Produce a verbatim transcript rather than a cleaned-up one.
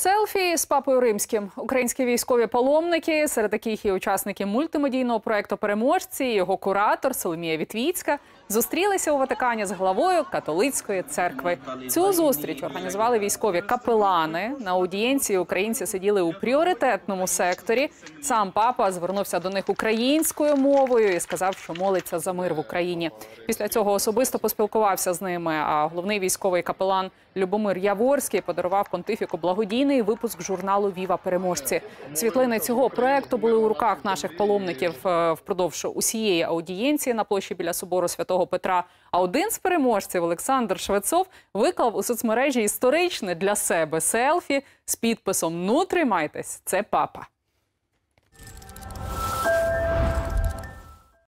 Селфі з папою римським. Українські військові паломники, серед яких і учасники мультимедійного проєкту «Переможці», і його куратор Соломія Вітвіцька, зустрілися у Ватикані з главою католицької церкви. Цю зустріч організували військові капелани. На аудієнції українці сиділи у пріоритетному секторі. Сам папа звернувся до них українською мовою і сказав, що молиться за мир в Україні. Після цього особисто поспілкувався з ними, а головний військовий капелан Любомир Яворський подарував понтифіку благодійний випуск журналу «Віва Переможці». Світлини цього проекту були у руках наших паломників впродовж усієї аудієнції на площі біля собору Святого Петра. А один з переможців, Олександр Швецов, виклав у соцмережі історичне для себе селфі з підписом «Ну, тримайтесь, це папа».